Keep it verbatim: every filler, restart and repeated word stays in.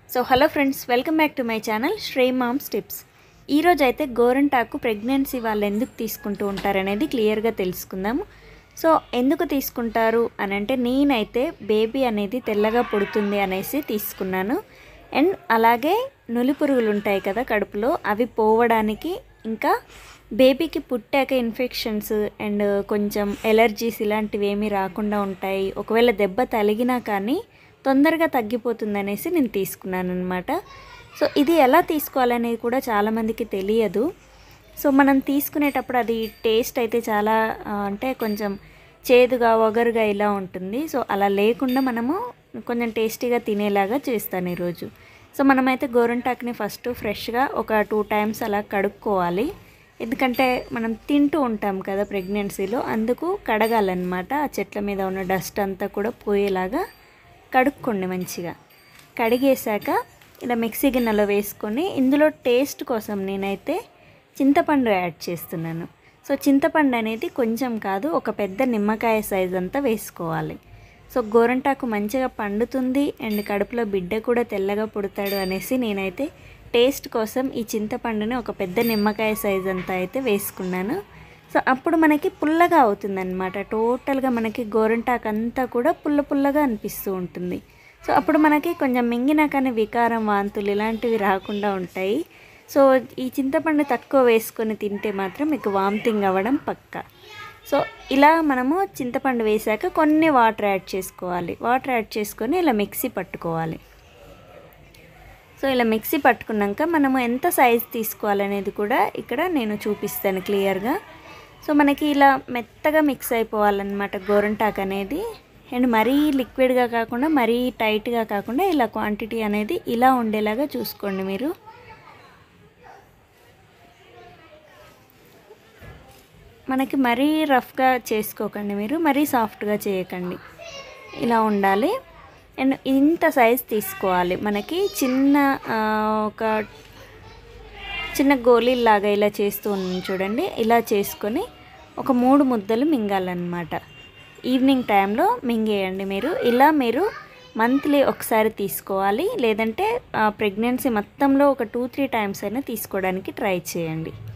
So hello friends, welcome back to my channel Sri Moms Tips. ఈరోజు అయితే గోరంటాకు pregnancy వాళ్ళు ఎందుకు తీసుకుంటూ ఉంటారనేది క్లియర్గా తెలుసుకుందాము. సో ఎందుకు తీసుకుంటారు అని అంటే, నేనైతే బేబీ అనేది తెల్లగా పుడుతుంది అనేసి తీసుకున్నాను. అండ్ అలాగే నులి పురుగులు ఉంటాయి కదా కడుపులో, అవి పోవడానికి, ఇంకా బేబీకి పుట్టాక ఇన్ఫెక్షన్స్ అండ్ కొంచెం ఎలర్జీస్ ఇలాంటివి ఏమీ రాకుండా ఉంటాయి. ఒకవేళ దెబ్బ తగిలినా కానీ తొందరగా తగ్గిపోతుంది అనేసి నేను తీసుకున్నాను అనమాట. సో ఇది ఎలా తీసుకోవాలనేది కూడా చాలామందికి తెలియదు. సో మనం తీసుకునేటప్పుడు అది టేస్ట్ అయితే చాలా అంటే కొంచెం చేదుగా వగరుగా ఇలా ఉంటుంది. సో అలా లేకుండా మనము కొంచెం టేస్టీగా తినేలాగా చేస్తాను ఈరోజు. సో మనమైతే గోరంటాకుని ఫస్ట్ ఫ్రెష్గా ఒక టూ టైమ్స్ అలా కడుక్కోవాలి. ఎందుకంటే మనం తింటూ ఉంటాం కదా ప్రెగ్నెన్సీలో, అందుకు కడగాలన్నమాట. ఆ చెట్ల మీద ఉన్న డస్ట్ అంతా కూడా పోయేలాగా కడుక్కోండి మంచిగా. కడిగేశాక ఇలా మిక్సీ గిన్నెలో వేసుకొని, ఇందులో టేస్ట్ కోసం నేనైతే చింతపండు యాడ్ చేస్తున్నాను. సో చింతపండు అనేది కొంచెం కాదు, ఒక పెద్ద నిమ్మకాయ సైజ్ అంతా వేసుకోవాలి. సో గోరంటాకు మంచిగా పండుతుంది అండ్ కడుపులో బిడ్డ కూడా తెల్లగా పుడతాడు అనేసి నేనైతే టేస్ట్ కోసం ఈ చింతపండుని ఒక పెద్ద నిమ్మకాయ సైజ్ అంతా అయితే వేసుకున్నాను. సో అప్పుడు మనకి పుల్లగా అవుతుందన్నమాట. టోటల్గా మనకి గోరంటాకు అంతా కూడా పుల్ల పుల్లగా అనిపిస్తూ ఉంటుంది. సో అప్పుడు మనకి కొంచెం మింగినా కానీ వికారం, వాంతులు ఇలాంటివి రాకుండా ఉంటాయి. సో ఈ చింతపండు తక్కువ వేసుకొని తింటే మాత్రం మీకు వామిటింగ్ అవ్వడం పక్కా. సో ఇలా మనము చింతపండు వేసాక కొన్ని వాటర్ యాడ్ చేసుకోవాలి. వాటర్ యాడ్ చేసుకొని ఇలా మిక్సీ పట్టుకోవాలి. సో ఇలా మిక్సీ పట్టుకున్నాక మనము ఎంత సైజ్ తీసుకోవాలనేది కూడా ఇక్కడ నేను చూపిస్తాను క్లియర్గా. సో మనకి ఇలా మెత్తగా మిక్స్ అయిపోవాలన్నమాట గోరంటాకు అనేది. అండ్ మరీ లిక్విడ్గా కాకుండా మరీ టైట్గా కాకుండా ఇలా క్వాంటిటీ అనేది ఇలా ఉండేలాగా చూసుకోండి మీరు. మనకి మరీ రఫ్గా చేసుకోకండి మీరు, మరీ సాఫ్ట్గా చేయకండి, ఇలా ఉండాలి. అండ్ ఇంత సైజ్ తీసుకోవాలి. మనకి చిన్న ఒక చిన్న గోళీలాగా ఇలా చేస్తూ ఉన్నాను చూడండి. ఇలా చేసుకొని ఒక మూడు ముద్దలు మింగాలన్నమాట. ఈవినింగ్ టైంలో మింగేయండి మీరు. ఇలా మీరు మంత్లీ ఒకసారి తీసుకోవాలి, లేదంటే ప్రెగ్నెన్సీ మొత్తంలో ఒక టూ త్రీ టైమ్స్ అయినా తీసుకోవడానికి ట్రై చేయండి.